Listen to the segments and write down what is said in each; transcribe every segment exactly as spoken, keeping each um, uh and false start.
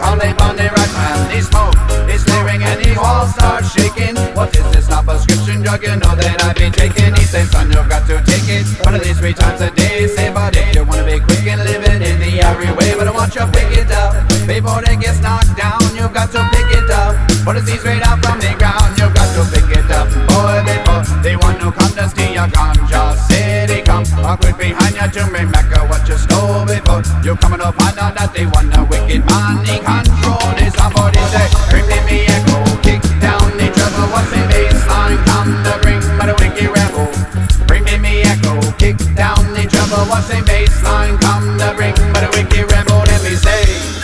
on the on the right hand. He smoke, he's clearing and he all starts shaking. What is this, not prescription drug? You know that I've been taking. He says, son, you've got to take it one of these three times a day. Say, but if you wanna be quick and live it in the alleyway, but I want you to pick it up before it gets knocked down. You've got to pick it up. What is these right out from the ground? You've got to pick it up, boy, before they want to come to steal your ganja. City come, or quick behind you to remember what you stole before. You coming up find out that they want a wicked man. He control this, somebody say, bring me echo, kick down the treble. What's the baseline? Come to bring by the wicked rebel. Bring me me echo, kick down the treble. What's the baseline? Come to bring by the wicked rebel. Let me say.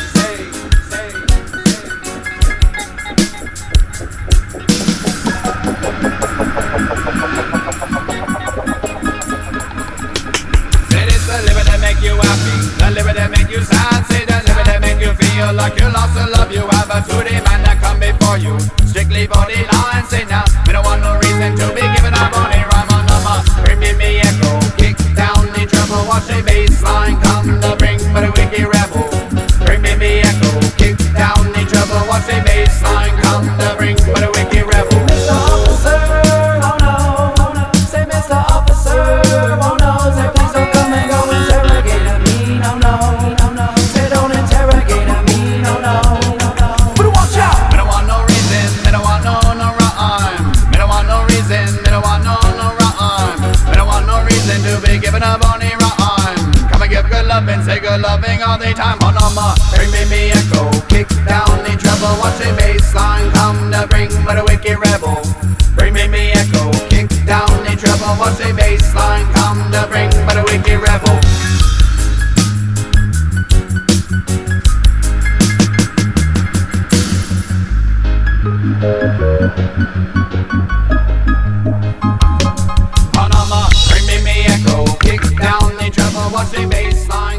You happy, the liver that make you sad. Say the liver that make you feel like you lost the love you have. But to the man that come before you, strictly body line. Say now, we don't want no reason to be giving up on it. Rhyme on number, bring me me echo, kick down the treble. Watch the baseline come to bring but a wicked rebel. Bring me me echo, kick down the treble. Watch the baseline come to bring but a wicked rebel. Mister Officer, oh no, oh no. Say Mister Officer, oh no. Say please don't come and go and no, no, no, no. Say don't interrogate me, no, no, no, no. But watch out! I don't want no reason, I don't want no, no rhyme. I don't want no reason, I don't want no, no rhyme. I don't want no reason to be giving up on the rhyme. Come and give good loving, say good loving all the time. On no more, bring me me echo, kick down the treble. Watch the baseline come to bring but a wicked rebel. Bring me me echo, kick down the treble. Watch the baseline come to bring but a wicked rebel. Panama, bring me me echo, kick down the treble, watch the baseline.